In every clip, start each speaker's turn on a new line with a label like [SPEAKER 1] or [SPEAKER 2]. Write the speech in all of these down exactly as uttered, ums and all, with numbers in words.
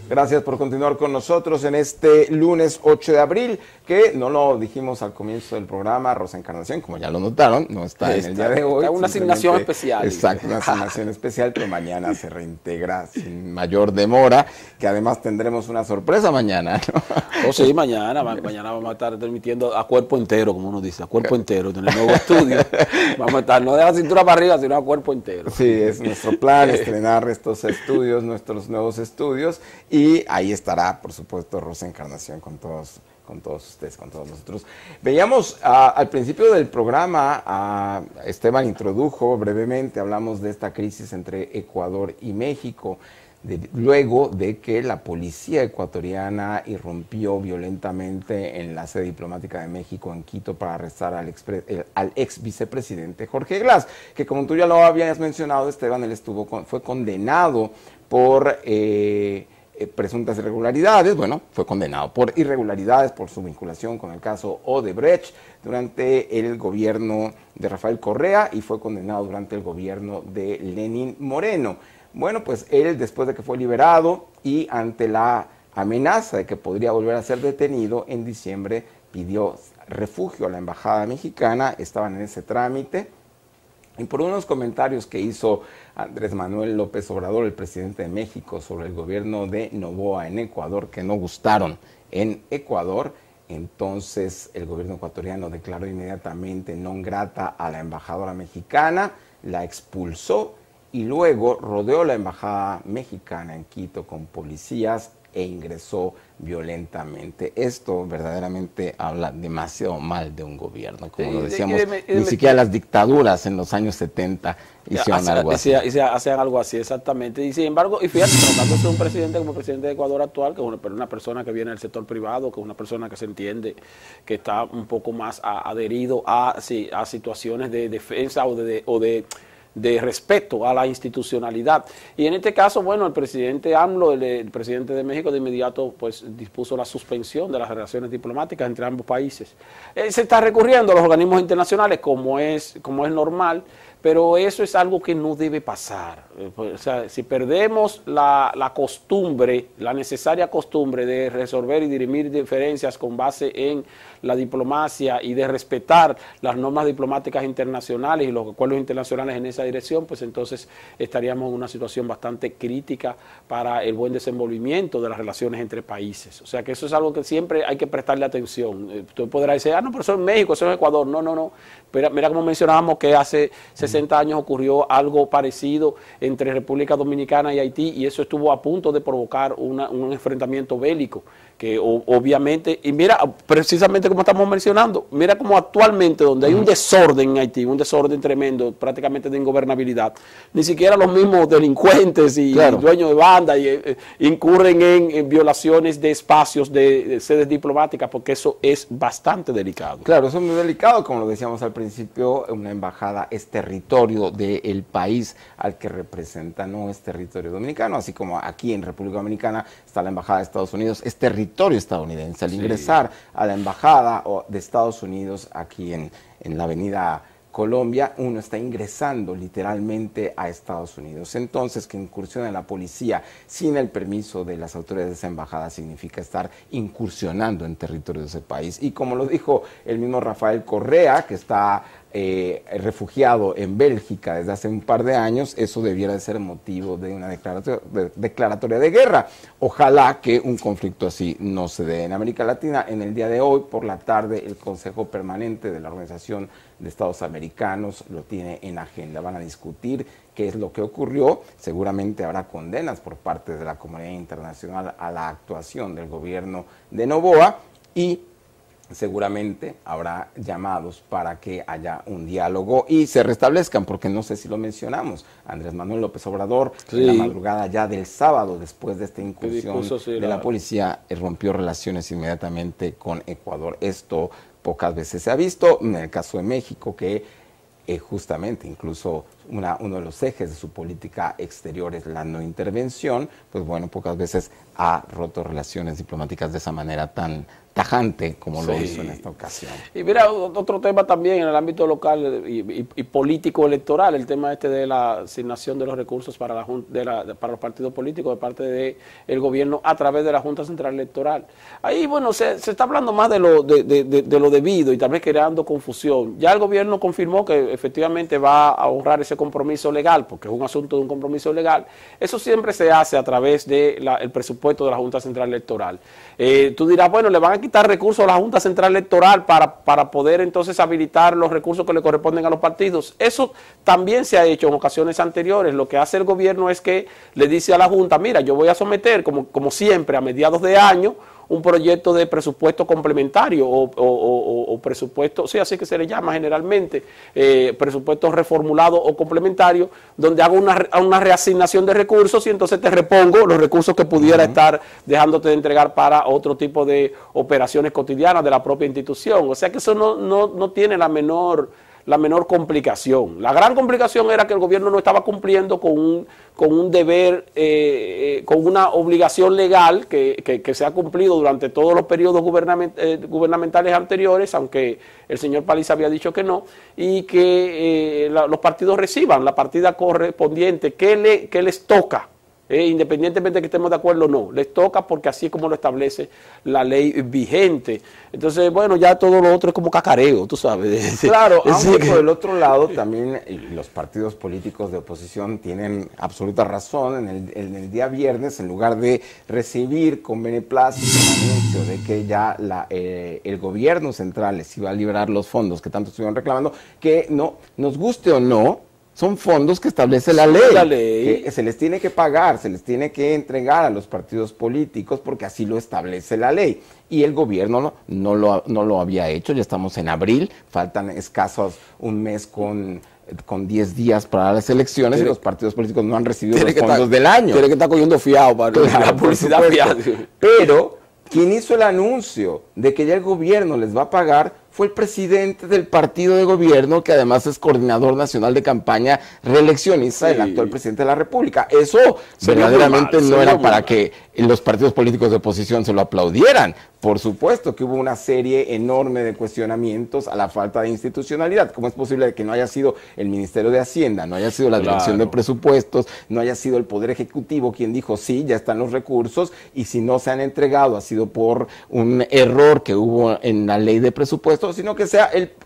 [SPEAKER 1] Gracias por continuar con nosotros en este lunes ocho de abril, que no lo dijimos al comienzo del programa. Rosa Encarnación, como ya lo notaron, no está, está en el día de hoy.
[SPEAKER 2] Está una asignación especial.
[SPEAKER 1] Exacto, una asignación especial, pero mañana se reintegra sin mayor demora, que además tendremos una sorpresa mañana, ¿no?
[SPEAKER 2] Oh, sí, mañana, mañana vamos a estar transmitiendo a cuerpo entero, como uno dice, a cuerpo entero, en el nuevo estudio. Vamos a estar, no de la cintura para arriba, sino a cuerpo entero.
[SPEAKER 1] Sí, es nuestro plan, estrenar estos estudios, nuestros nuevos estudios. Y ahí estará, por supuesto, Rosa Encarnación con todos, con todos ustedes, con todos nosotros. Veíamos uh, al principio del programa, uh, Esteban introdujo brevemente, hablamos de esta crisis entre Ecuador y México, de, luego de que la policía ecuatoriana irrumpió violentamente en la sede diplomática de México en Quito para arrestar al, expre, el, al ex vicepresidente Jorge Glass, que como tú ya lo habías mencionado, Esteban, él estuvo con, fue condenado por... Eh, Eh, presuntas irregularidades, bueno, fue condenado por irregularidades por su vinculación con el caso Odebrecht durante el gobierno de Rafael Correa y fue condenado durante el gobierno de Lenín Moreno. Bueno, pues él, después de que fue liberado y ante la amenaza de que podría volver a ser detenido, en diciembre pidió refugio a la embajada mexicana, estaban en ese trámite. Y por unos comentarios que hizo Andrés Manuel López Obrador, el presidente de México, sobre el gobierno de Noboa en Ecuador, que no gustaron en Ecuador, entonces el gobierno ecuatoriano declaró inmediatamente non grata a la embajadora mexicana, la expulsó y luego rodeó la embajada mexicana en Quito con policías e ingresó violentamente. Esto verdaderamente habla demasiado mal de un gobierno, como lo decíamos, y de, y de, y de, ni siquiera las dictaduras en los años setenta hicieron hace, algo así.
[SPEAKER 2] Y se hacen algo así, exactamente. Y sin embargo, y fíjate, tratándose de un presidente como el presidente de Ecuador actual, que es una, una persona que viene del sector privado, que es una persona que se entiende, que está un poco más a, adherido a, sí, a situaciones de defensa o de, de, o de de respeto a la institucionalidad. Y en este caso, bueno, el presidente AMLO, el, el presidente de México, de inmediato pues dispuso la suspensión de las relaciones diplomáticas entre ambos países. Eh, se está recurriendo a los organismos internacionales como es, como es normal, pero eso es algo que no debe pasar. Eh, pues, o sea, si perdemos la, la costumbre, la necesaria costumbre de resolver y dirimir diferencias con base en la diplomacia y de respetar las normas diplomáticas internacionales y los acuerdos internacionales en esa dirección, pues entonces estaríamos en una situación bastante crítica para el buen desenvolvimiento de las relaciones entre países. O sea que eso es algo que siempre hay que prestarle atención. Eh, tú podrás decir, ah, no, pero eso es México, eso es Ecuador. No, no, no. Mira, mira como mencionábamos que hace sesenta años ocurrió algo parecido entre República Dominicana y Haití y eso estuvo a punto de provocar una, un enfrentamiento bélico que o, obviamente, y mira, precisamente como estamos mencionando, mira como actualmente donde hay un desorden en Haití, un desorden tremendo, prácticamente de ingobernabilidad, ni siquiera los mismos delincuentes y claro. dueños de banda y, eh, incurren en, en violaciones de espacios de, de sedes diplomáticas, porque eso es bastante delicado.
[SPEAKER 1] Claro, eso es muy delicado, como lo decíamos al principio, una embajada es territorio del país al que representa, no es territorio dominicano, así como aquí en República Dominicana está la embajada de Estados Unidos, es territorio territorio estadounidense. Al ingresar sí. a la embajada de Estados Unidos aquí en, en la avenida Colombia, uno está ingresando literalmente a Estados Unidos. Entonces, que incursione la policía sin el permiso de las autoridades de esa embajada significa estar incursionando en territorio de ese país. Y como lo dijo el mismo Rafael Correa, que está Eh, refugiado en Bélgica desde hace un par de años, eso debiera de ser motivo de una declaratoria de, declaratoria de guerra. Ojalá que un conflicto así no se dé en América Latina. En el día de hoy, por la tarde, el Consejo Permanente de la Organización de Estados Americanos lo tiene en agenda. Van a discutir qué es lo que ocurrió. Seguramente habrá condenas por parte de la comunidad internacional a la actuación del gobierno de Noboa y seguramente habrá llamados para que haya un diálogo y se restablezcan, porque no sé si lo mencionamos, Andrés Manuel López Obrador, sí. en la madrugada ya del sábado, después de esta incursión dispuso, sí, de la, la policía, rompió relaciones inmediatamente con Ecuador. Esto pocas veces se ha visto, en el caso de México, que eh, justamente incluso una, uno de los ejes de su política exterior es la no intervención, pues bueno, pocas veces ha roto relaciones diplomáticas de esa manera tan tajante como
[SPEAKER 2] Sí.
[SPEAKER 1] lo hizo en esta ocasión.
[SPEAKER 2] Y mira, otro tema también en el ámbito local y, y, y político electoral, el tema este de la asignación de los recursos para, la, de la, para los partidos políticos de parte del gobierno a través de la Junta Central Electoral. Ahí, bueno, se, se está hablando más de lo, de, de, de, de lo debido y también creando confusión. Ya el gobierno confirmó que efectivamente va a honrar ese compromiso legal, porque es un asunto de un compromiso legal. Eso siempre se hace a través del presupuesto de la Junta Central Electoral. Eh, tú dirás, bueno, le van a quitar recursos a la Junta Central Electoral para, para poder entonces habilitar los recursos que le corresponden a los partidos. Eso también se ha hecho en ocasiones anteriores. Lo que hace el gobierno es que le dice a la Junta, mira, yo voy a someter, como, como siempre, a mediados de año, un proyecto de presupuesto complementario o, o, o, o presupuesto, sí, así que se le llama generalmente, eh, presupuesto reformulado o complementario, donde hago una, una reasignación de recursos y entonces te repongo los recursos que pudiera uh-huh. estar dejándote de entregar para otro tipo de operaciones cotidianas de la propia institución. O sea que eso no, no, no tiene la menor... la menor complicación. La gran complicación era que el gobierno no estaba cumpliendo con un, con un deber, eh, eh, con una obligación legal que, que, que se ha cumplido durante todos los periodos gubernament, eh, gubernamentales anteriores, aunque el señor Paliza había dicho que no, y que eh, la, los partidos reciban la partida correspondiente que, le, que les toca. Eh, independientemente de que estemos de acuerdo o no, les toca porque así es como lo establece la ley vigente. Entonces, bueno, ya todo lo otro es como cacareo, tú sabes.
[SPEAKER 1] Claro,
[SPEAKER 2] es
[SPEAKER 1] aunque
[SPEAKER 2] que...
[SPEAKER 1] por el otro lado también los partidos políticos de oposición tienen absoluta razón. En el, en el día viernes, en lugar de recibir con beneplácito el anuncio de que ya la, eh, el gobierno central les iba a liberar los fondos que tanto estuvieron reclamando, que no, nos guste o no, son fondos que establece la ley,
[SPEAKER 2] la ley,
[SPEAKER 1] que se les tiene que pagar, se les tiene que entregar a los partidos políticos porque así lo establece la ley. Y el gobierno no, no, lo, no lo había hecho, ya estamos en abril, faltan escasos un mes con... con diez días para las elecciones tiene, y los partidos políticos no han recibido los fondos
[SPEAKER 2] estar,
[SPEAKER 1] del año.
[SPEAKER 2] Tiene que estar cogiendo fiado para
[SPEAKER 1] claro,
[SPEAKER 2] la publicidad fiado.
[SPEAKER 1] Pero quien hizo el anuncio de que ya el gobierno les va a pagar fue el presidente del partido de gobierno, que además es coordinador nacional de campaña reeleccionista, sí. el actual presidente de la República. Eso sería verdaderamente mal, no era para mal. que los partidos políticos de oposición se lo aplaudieran. Por supuesto que hubo una serie enorme de cuestionamientos a la falta de institucionalidad. ¿Cómo es posible que no haya sido el Ministerio de Hacienda, no haya sido la Dirección claro. de Presupuestos, no haya sido el Poder Ejecutivo quien dijo, sí, ya están los recursos, y si no se han entregado ha sido por un error que hubo en la ley de presupuestos, sino que sea el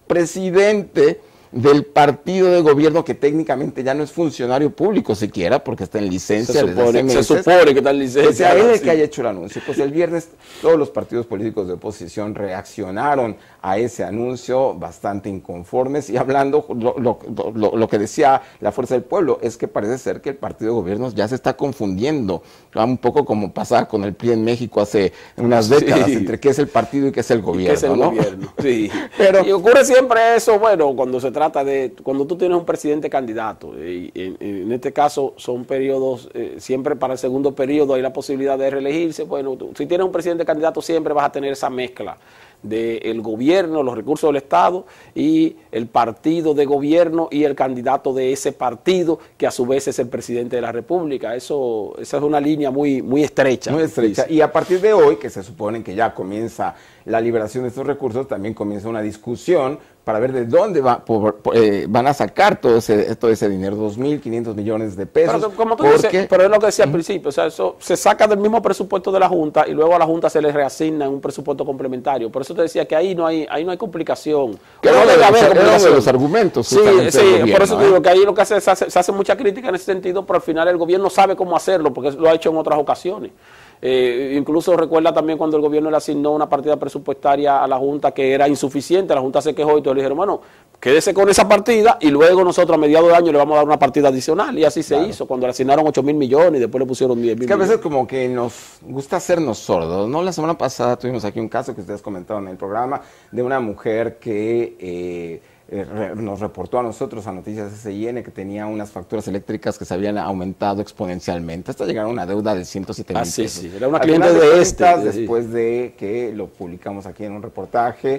[SPEAKER 1] presidente del partido de gobierno, que técnicamente ya no es funcionario público siquiera, porque está en licencia.
[SPEAKER 2] Se supone, meses, se supone que está en licencia.
[SPEAKER 1] Que sea él el que haya hecho el anuncio. Pues el viernes todos los partidos políticos de oposición reaccionaron a ese anuncio bastante inconformes y hablando, lo, lo, lo, lo que decía la Fuerza del Pueblo, es que parece ser que el partido de gobierno ya se está confundiendo, un poco como pasaba con el P R I en México hace unas décadas, sí. entre qué es el partido y qué es el gobierno.
[SPEAKER 2] ¿Qué es el
[SPEAKER 1] ¿no?
[SPEAKER 2] gobierno? Sí. Pero, y ocurre siempre eso, bueno, cuando se trata de, cuando tú tienes un presidente candidato, y en, en este caso son periodos, eh, siempre para el segundo periodo hay la posibilidad de reelegirse. Bueno, tú, si tienes un presidente candidato siempre vas a tener esa mezcla del gobierno, los recursos del Estado y el partido de gobierno y el candidato de ese partido, que a su vez es el presidente de la República. Eso, esa es una línea muy, muy estrecha.
[SPEAKER 1] Muy estrecha. Y a partir de hoy, que se supone que ya comienza la liberación de estos recursos, también comienza una discusión para ver de dónde va, por, por, eh, van a sacar todo ese, todo ese dinero, dos mil quinientos millones de pesos.
[SPEAKER 2] Pero, como tú
[SPEAKER 1] porque,
[SPEAKER 2] dices, pero es lo que decía al principio, o sea, eso se saca del mismo presupuesto de la Junta y luego a la Junta se le reasigna en un presupuesto complementario. Por eso te decía que ahí no hay, ahí no hay complicación.
[SPEAKER 1] Que no debe haber complicación. De los argumentos.
[SPEAKER 2] Sí, sí, gobierno, por eso te digo ¿eh? que ahí lo que hace, se hace, se hace mucha crítica en ese sentido, pero al final el gobierno sabe cómo hacerlo, porque lo ha hecho en otras ocasiones. Eh, incluso recuerda también cuando el gobierno le asignó una partida presupuestaria a la Junta que era insuficiente, la Junta se quejó y todos le dijeron, bueno, quédese con esa partida y luego nosotros a mediados de año le vamos a dar una partida adicional, y así se claro. hizo, cuando le asignaron ocho mil millones y después le pusieron diez mil.
[SPEAKER 1] Es que a veces como que nos gusta hacernos sordos, ¿no? La semana pasada tuvimos aquí un caso que ustedes comentaron en el programa de una mujer que... Eh, Eh, re, nos reportó a nosotros, a Noticias S I N, que tenía unas facturas eléctricas que se habían aumentado exponencialmente hasta llegar a una deuda de ciento siete mil
[SPEAKER 2] ah, sí,
[SPEAKER 1] pesos.
[SPEAKER 2] Sí, era una cliente de, de este.
[SPEAKER 1] Después sí. de que lo publicamos aquí en un reportaje,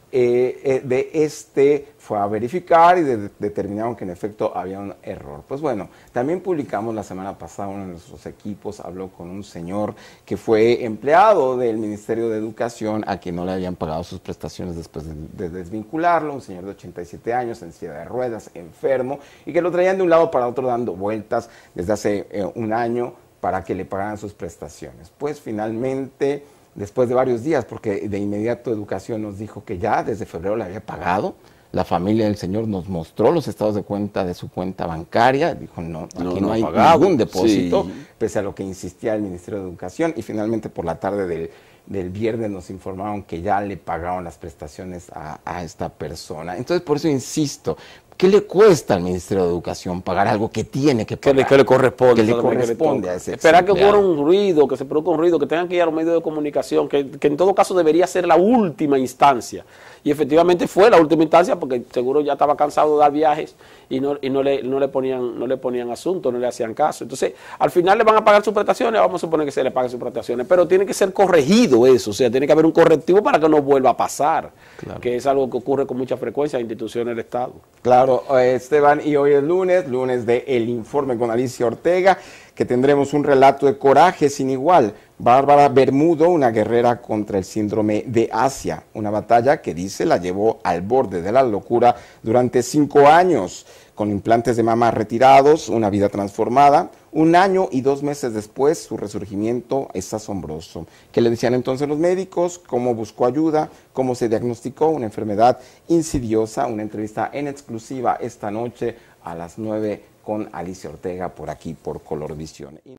[SPEAKER 1] eh, eh, de este fue a verificar y de, de, determinaron que en efecto había un error. Pues bueno, también publicamos la semana pasada, uno de nuestros equipos habló con un señor que fue empleado del Ministerio de Educación a quien no le habían pagado sus prestaciones después de, de desvincularlo, un señor de ochenta y siete años en silla de ruedas, enfermo, y que lo traían de un lado para otro dando vueltas desde hace eh, un año para que le pagaran sus prestaciones. Pues finalmente, después de varios días, porque de inmediato Educación nos dijo que ya desde febrero le había pagado. La familia del señor nos mostró los estados de cuenta de su cuenta bancaria, dijo no, aquí no, no, no hay pagado. ningún depósito, sí. Pese a lo que insistía el Ministerio de Educación, y finalmente por la tarde del, del viernes nos informaron que ya le pagaron las prestaciones a, a esta persona. Entonces por eso insisto, ¿qué le cuesta al Ministerio de Educación pagar algo que tiene que pagar?
[SPEAKER 2] Que le, que le corresponde.
[SPEAKER 1] Que le corresponde
[SPEAKER 2] que le
[SPEAKER 1] a ese
[SPEAKER 2] Esperar que ocurra un ruido, que se produzca un ruido, que tengan que ir a los medios de comunicación, que, que en todo caso debería ser la última instancia. Y efectivamente fue la última instancia porque seguro ya estaba cansado de dar viajes y no, y no, le, no, le ponían, no le ponían asunto, no le hacían caso. Entonces, al final le van a pagar sus prestaciones, vamos a suponer que se le paguen sus prestaciones, pero tiene que ser corregido eso, o sea, tiene que haber un correctivo para que no vuelva a pasar, claro. Que es algo que ocurre con mucha frecuencia en instituciones del Estado.
[SPEAKER 1] Claro, Esteban, y hoy es lunes, lunes de El Informe con Alicia Ortega, que tendremos un relato de coraje sin igual. Bárbara Bermudo, una guerrera contra el síndrome de Asia, una batalla que dice la llevó al borde de la locura durante cinco años, con implantes de mama retirados, una vida transformada. Un año y dos meses después, su resurgimiento es asombroso. ¿Qué le decían entonces los médicos? ¿Cómo buscó ayuda? ¿Cómo se diagnosticó una enfermedad insidiosa? Una entrevista en exclusiva esta noche a las nueve con Alicia Ortega por aquí, por Color Visión.